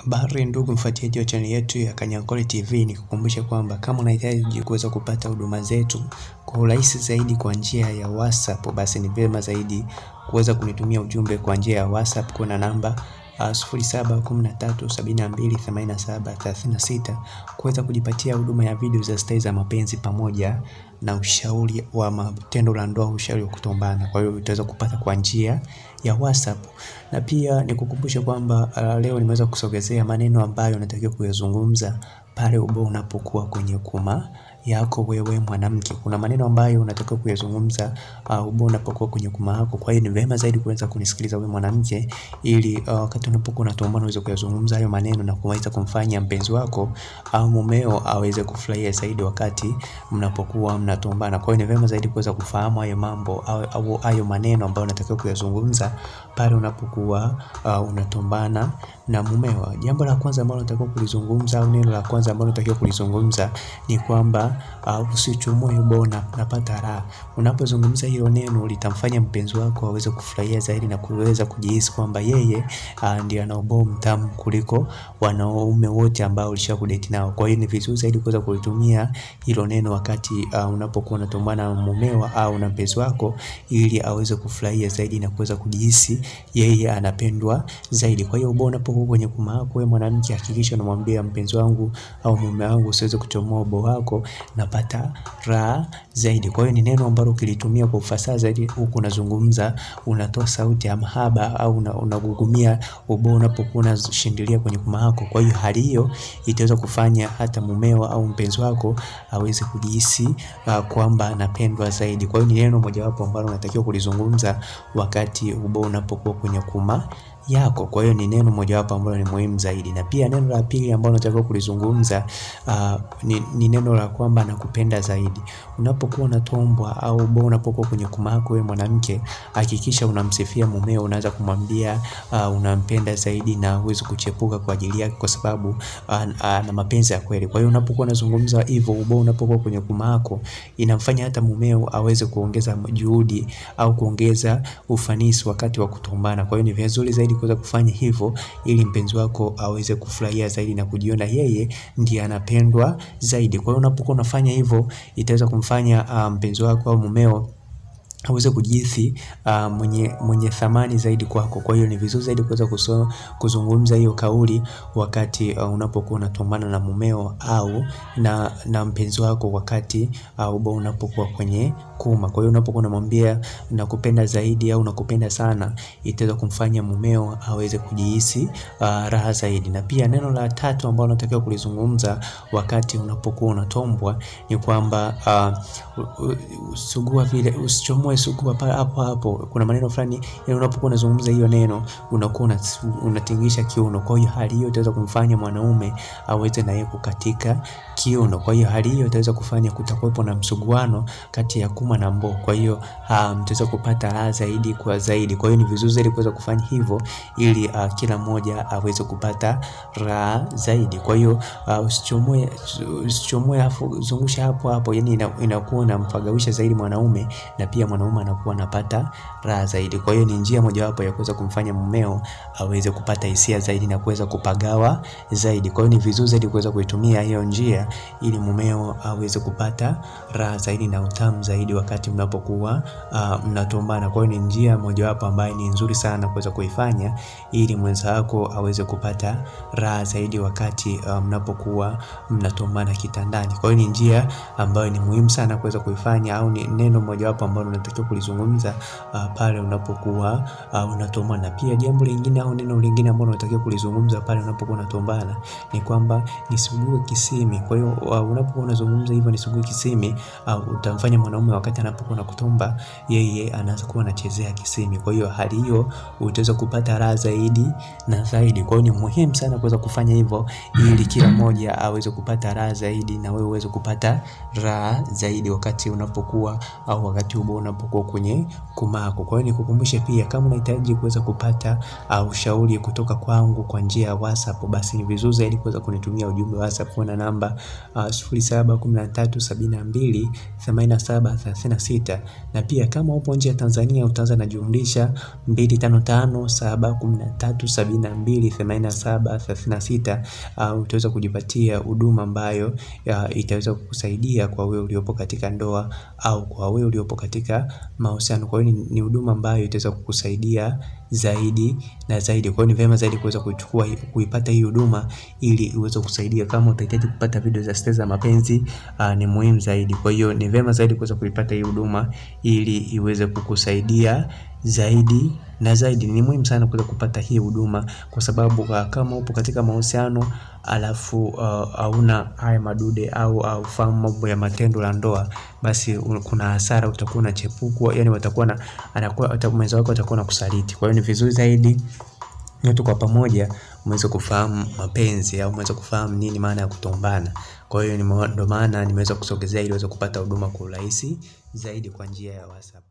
Habari ndugu mfuatiliaji wa channel yetu ya Kanyankole TV, nikukumbusha kwamba kama unahitaji kuweza kupata huduma zetu kwa urahisi zaidi kwa njia ya WhatsApp, basi ni vyema zaidi kuweza kunitumia ujumbe kwa njia ya WhatsApp kwa namba 0713728736 kuweza kujipatia huduma ya video za style za mapenzi pamoja na ushauri wa tendo la ndoa, ushauri wa kutombana. Kwa hiyo utaweza kupata kwa njia ya WhatsApp. Na pia nikukumbusha kwamba leo nimeweza kusogezea maneno ambayo unatakiwa kuyazungumza pale unapokuwa kwenye kuma yako wewe mwanamke. Kuna maneno ambayo unatakiwa kuyazungumza unapokuwa kwenye kuma yako. Kwa hiyo ni vyema zaidi kuweza kunisikiliza wewe mwanamke, ili wakati unapokuwa unatombana uweze kuyazungumza hayo maneno na kuweza kumfanya mpenzi wako au mumeo aweze kufurahia zaidi wakati mnapokuwa mnatombana. Kwa hiyo ni vyema zaidi kuweza kufahamu hayo mambo au hayo maneno ambayo unatakiwa kuyazungumza pale unapokuwa unatombana na mumeo. Jambo la kwanza ambalo unatakiwa kulizungumza au neno la kwanza ambalo unatakiwa kulizungumza ni kwamba usichomoe ubona napata raha. Unapozungumza hilo neno litamfanya mpenzi wako aweze kufurahia zaidi na kuweza kujihisi kwamba yeye ndiye ana ubao mtamu kuliko wanaume wote ambao ulishakudate nao. Kwa hiyo ni vizuri zaidi kuweza kulitumia hilo neno wakati unapokuwa unatombana na mumeo au na mpenzi wako, ili aweze kufurahia zaidi na kuweza kujihisi yeye anapendwa zaidi. Kwa hiyo unapokuwa kwenye kuma yako wewe mwanamke, hakikisha unamwambia mpenzi wangu au mume wangu usiweze kuchomoa ubao wako, napata raha zaidi. Kwa hiyo ni neno ambalo ukilitumia kwa ufasaha zaidi, huku unazungumza, unatoa sauti ya mahaba au unagugumia ubao unapokuwa unashindilia kwenye kuma yako. Kwa hiyo hali hiyo itaweza kufanya hata mumeo au mpenzi wako aweze kujihisi kwamba anapendwa zaidi. Kwa hiyo ni neno mojawapo ambalo unatakiwa kulizungumza wakati ubao unapokuwa kwenye kuma yako. Kwa hiyo ni neno mojawapo ambalo ni muhimu zaidi. Na pia neno la pili ambalo unatakiwa kulizungumza ni neno la kwamba nakupenda zaidi. Unapokuwa unatombwa au unapokuwa kwenye kuma yako wewe mwanamke, hakikisha unamsifia mumeo, unaanza kumwambia unampenda zaidi na huwezi kuchepuka kwa ajili yake, kwa sababu ana mapenzi ya kweli. Kwa hiyo unapokuwa unazungumza hivyo unapokuwa kwenye kuma yako, inamfanya hata mumeo aweze kuongeza juhudi au kuongeza ufanisi wakati wa kutombana. Kwa hiyo ni vizuri zaidi kuweza kufanya hivyo, ili mpenzi wako aweze kufurahia zaidi na kujiona yeye ndiye anapendwa zaidi. Kwa hiyo unapokuwa unafanya hivyo, itaweza kumfanya mpenzi wako au mumeo aweze kujihisi mwenye thamani zaidi kwako. Kwa hiyo ni vizuri zaidi kuweza kuzungumza hiyo kauli wakati unapokuwa unatombana na mumeo au na mpenzi wako wakati unapokuwa kwenye kuma. Kwa hiyo unapokuwa unamwambia nakupenda zaidi au nakupenda sana, itaweza kumfanya mumeo aweze kujihisi raha zaidi. Na pia neno la tatu ambalo unatakiwa kulizungumza wakati unapokuwa unatombwa ni kwamba sugua vile, usichomoe sugua hapo hapo. Kuna maneno fulani unapokuwa unazungumza hiyo neno unakuwa unatingisha kiuno. Kwa hiyo hali hiyo itaweza kumfanya mwanaume aweze na yeye kukatika kiuno. Kwa hiyo hali hiyo itaweza kufanya kutakuwepo na msuguano kati ya kuma na mbo. Kwa hiyo mtaweza kupata raha zaidi kwa zaidi. Kwa hiyo ni vizuri zaidi kuweza kufanya hivyo, ili kila mmoja aweze kupata raha zaidi. Kwa hiyo usichomoe afu zungusha hapo hapo, yani inakuwa inampagawisha zaidi mwanaume, na pia mwanaume anakuwa anapata raha zaidi. Kwa hiyo ni njia mojawapo ya kuweza kumfanya mumeo aweze kupata hisia zaidi na kuweza kupagawa zaidi. Kwa hiyo ni vizuri zaidi kuweza kuitumia hiyo njia, ili mumeo aweze kupata raha zaidi na utamu zaidi wakati mnapokuwa mnatombana. Kwa hiyo ni njia mojawapo ambayo ni nzuri sana kuweza kuifanya, ili mwenza wako aweze kupata raha zaidi wakati mnapokuwa mnatombana kitandani. Kwa hiyo ni njia ambayo ni muhimu sana kuweza kuifanya, au ni neno mojawapo ambalo unatakiwa kulizungumza pale unapokuwa unatombana. Pia jambo lingine au neno lingine ambalo unatakiwa kulizungumza pale unapokuwa unatombana ni kwamba nisugue kisimi. Kwa hiyo unapokuwa unazungumza hivyo nisugue kisimi, utamfanya mwanaume wakati anapokuwa anakutomba yeye anakuwa anachezea kisimi. Kwa hiyo hali hiyo utaweza kupata raha zaidi na zaidi. Kwa hiyo ni muhimu sana kuweza kufanya hivyo, ili kila mmoja aweze kupata raha zaidi na wewe uweze kupata raha zaidi wakati unapokuwa au wakati unapokuwa unapokuwa kwenye kumako. Kwa hiyo nikukumbushe pia, kama unahitaji kuweza kupata ushauri kutoka kwangu kwa njia ya WhatsApp, basi ni vizuri zaidi kuweza kunitumia ujumbe wa WhatsApp kwa namba 0713728736. Na pia kama upo nje ya Tanzania utaanza na jumlisha 255713728736. Utaweza kujipatia huduma ambayo itaweza kukusaidia kwa wewe uliopo katika ndoa au kwa wewe uliopo katika mahusiano. Kwa hiyo ni huduma ambayo itaweza kukusaidia zaidi na zaidi. Kwa hiyo ni vyema zaidi kuweza kuipata hii huduma ili iweze kusaidia. Kama utahitaji kupata video za stori za mapenzi, ni muhimu zaidi. Kwa hiyo ni vyema zaidi kuweza kuipata hii huduma ili iweze kukusaidia zaidi na zaidi. Ni muhimu sana kuweza kupata hii huduma, kwa sababu kama upo katika mahusiano alafu hauna haya madude au fahamu mambo ya matendo la ndoa, basi kuna hasara, utakuwa unachepukwa, yani mwenza wako atakuwa na kusaliti. Kwa hiyo ni vizuri zaidi nyote kwa pamoja mweze kufahamu mapenzi au mweze kufahamu nini maana ya kutombana. Kwa hiyo ndio maana nimeweza kusogezea ili uweze kupata huduma kwa urahisi zaidi kwa njia ya WhatsApp.